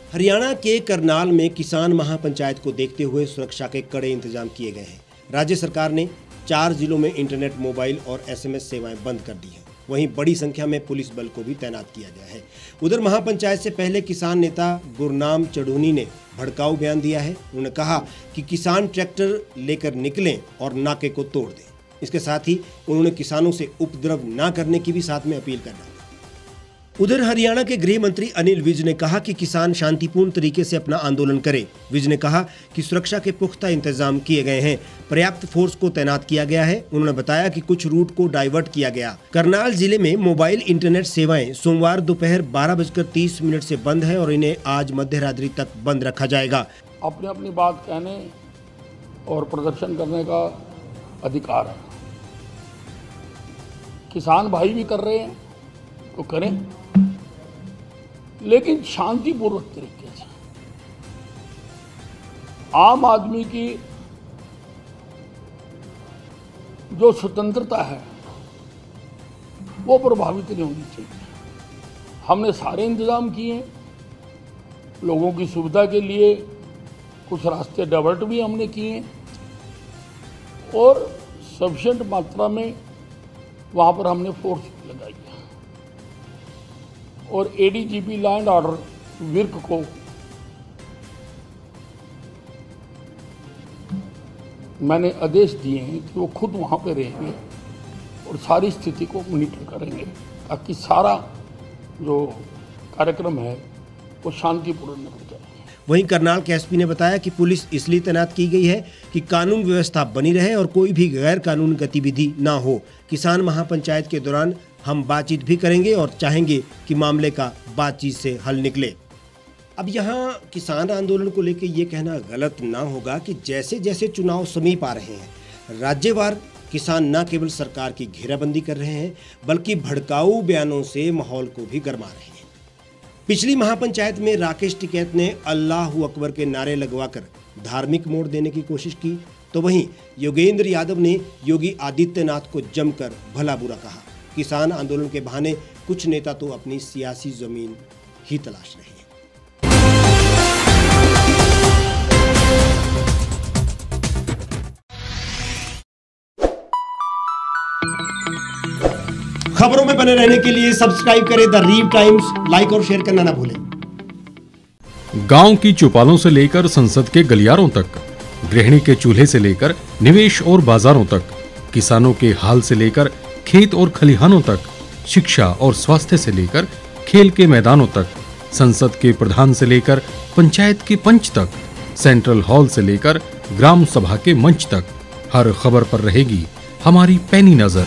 हरियाणा के करनाल में किसान महापंचायत को देखते हुए सुरक्षा के कड़े इंतजाम किए गए हैं। राज्य सरकार ने 4 जिलों में इंटरनेट, मोबाइल और SMS सेवाएं बंद कर दी हैं। वहीं बड़ी संख्या में पुलिस बल को भी तैनात किया गया है। उधर महापंचायत से पहले किसान नेता गुरनाम चढ़ूनी ने भड़काऊ बयान दिया है। उन्होंने कहा कि किसान ट्रैक्टर लेकर निकलें और नाके को तोड़ दें। इसके साथ ही उन्होंने किसानों से उपद्रव न करने की भी साथ में अपील कर दी। उधर हरियाणा के गृह मंत्री अनिल विज ने कहा कि किसान शांतिपूर्ण तरीके से अपना आंदोलन करें। विज ने कहा कि सुरक्षा के पुख्ता इंतजाम किए गए हैं, पर्याप्त फोर्स को तैनात किया गया है। उन्होंने बताया कि कुछ रूट को डाइवर्ट किया गया। करनाल जिले में मोबाइल इंटरनेट सेवाएं सोमवार दोपहर 12:30 से बंद है और इन्हें आज मध्यरात्रि तक बंद रखा जाएगा। अपनी अपनी बात कहने और प्रदर्शन करने का अधिकार है। किसान भाई भी कर रहे हैं तो करें, लेकिन शांतिपूर्वक तरीके से। आम आदमी की जो स्वतंत्रता है वो प्रभावित नहीं होनी चाहिए। हमने सारे इंतजाम किए हैं लोगों की सुविधा के लिए। कुछ रास्ते डाइवर्ट भी हमने किए हैं और सफिशिएंट मात्रा में वहाँ पर हमने फोर्स लगाई है। और ADGP लैंड ऑर्डर विर्क को मैंने आदेश दिए हैं कि वो खुद वहाँ पे रहेंगे और सारी स्थिति को मॉनिटर करेंगे ताकि सारा जो कार्यक्रम है वो शांतिपूर्ण हो जाए। वहीं करनाल के SP ने बताया कि पुलिस इसलिए तैनात की गई है कि कानून व्यवस्था बनी रहे और कोई भी गैर कानूनी गतिविधि ना हो। किसान महापंचायत के दौरान हम बातचीत भी करेंगे और चाहेंगे कि मामले का बातचीत से हल निकले। अब यहाँ किसान आंदोलन को लेकर ये कहना गलत ना होगा कि जैसे जैसे चुनाव समीप आ रहे हैं, राज्यवार किसान न केवल सरकार की घेराबंदी कर रहे हैं बल्कि भड़काऊ बयानों से माहौल को भी गरमा रहे हैं। पिछली महापंचायत में राकेश टिकैत ने अल्लाहू अकबर के नारे लगवाकर धार्मिक मोड़ देने की कोशिश की, तो वहीं योगेंद्र यादव ने योगी आदित्यनाथ को जमकर भला बुरा कहा। किसान आंदोलन के बहाने कुछ नेता तो अपनी सियासी जमीन ही तलाश रहे हैं। खबरों में बने रहने के लिए सब्सक्राइब करें द रीव टाइम्स, लाइक और शेयर करना ना भूलें। गांव की चौपालों से लेकर संसद के गलियारों तक, गृहिणी के चूल्हे से लेकर निवेश और बाजारों तक, किसानों के हाल से लेकर खेत और खलिहानों तक, शिक्षा और स्वास्थ्य से लेकर खेल के मैदानों तक, संसद के प्रधान से लेकर पंचायत के पंच तक, सेंट्रल हॉल से लेकर ग्राम सभा के मंच तक, हर खबर पर रहेगी हमारी पैनी नजर।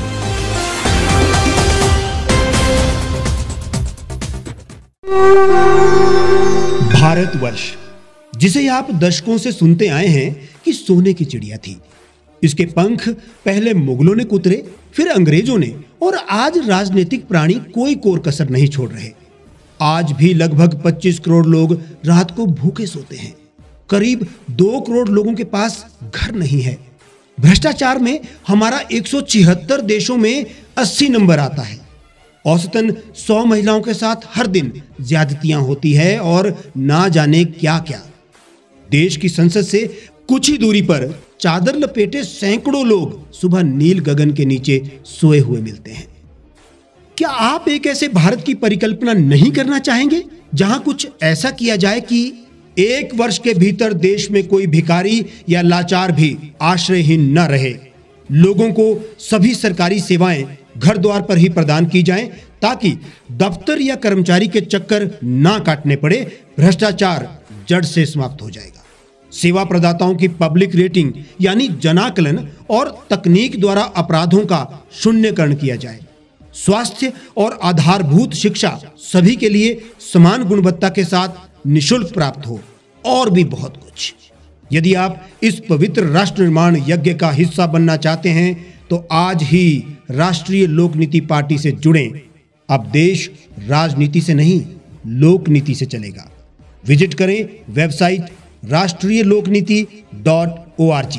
भारतवर्ष, जिसे आप दशकों से सुनते आए हैं कि सोने की चिड़िया थी। इसके पंख पहले मुगलों ने कुतरे, फिर अंग्रेजों ने, और आज राजनीतिक प्राणी कोई कोर कसर नहीं छोड़ रहे। आज भी लगभग 25 करोड़ लोग रात को भूखे सोते हैं। करीब 2 करोड़ लोगों के पास घर नहीं है। भ्रष्टाचार में हमारा 176 देशों में 80 नंबर आता है। औसतन 100 महिलाओं के साथ हर दिन ज्यादतियां होती है और ना जाने क्या क्या। देश की संसद से कुछ ही दूरी पर चादर लपेटे सैकड़ों लोग सुबह नील गगन के नीचे सोए हुए मिलते हैं। क्या आप एक ऐसे भारत की परिकल्पना नहीं करना चाहेंगे जहां कुछ ऐसा किया जाए कि 1 वर्ष के भीतर देश में कोई भिखारी या लाचार भी आश्रयहीन न रहे? लोगों को सभी सरकारी सेवाएं घर द्वार पर ही प्रदान की जाएं ताकि दफ्तर या कर्मचारी के चक्कर ना काटने पड़े। भ्रष्टाचार जड़ से समाप्त हो जाएगा। सेवा प्रदाताओं की पब्लिक रेटिंग यानी जनाकलन और तकनीक द्वारा अपराधों का शून्यकरण किया जाए। स्वास्थ्य और आधारभूत शिक्षा सभी के लिए समान गुणवत्ता के साथ निःशुल्क प्राप्त हो, और भी बहुत कुछ। यदि आप इस पवित्र राष्ट्र निर्माण यज्ञ का हिस्सा बनना चाहते हैं तो आज ही राष्ट्रीय लोक नीति पार्टी से जुड़ें। अब देश राजनीति से नहीं, लोक नीति से चलेगा। विजिट करें वेबसाइट rashtriyalokniti.org।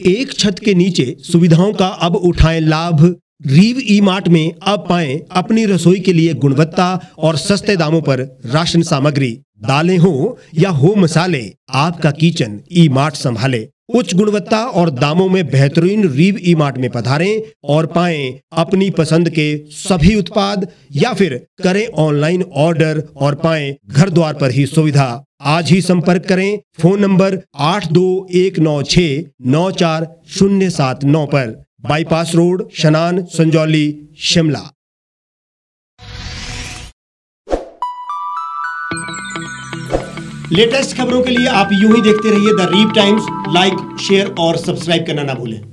एक छत के नीचे सुविधाओं का अब उठाएं लाभ। रीव ई मार्ट में अब पाएं अपनी रसोई के लिए गुणवत्ता और सस्ते दामों पर राशन सामग्री। दालें हो या हो मसाले, आपका किचन ई मार्ट संभाले। उच्च गुणवत्ता और दामों में बेहतरीन रीव ई मार्ट में पधारें और पाएं अपनी पसंद के सभी उत्पाद, या फिर करें ऑनलाइन ऑर्डर और पाएं घर द्वार पर ही सुविधा। आज ही संपर्क करें फोन नंबर 8219694079 पर, बाईपास रोड, शनान, संजौली, शिमला। लेटेस्ट खबरों के लिए आप यूं ही देखते रहिए the Reev Times. Like, share और सब्सक्राइब करना ना भूलें।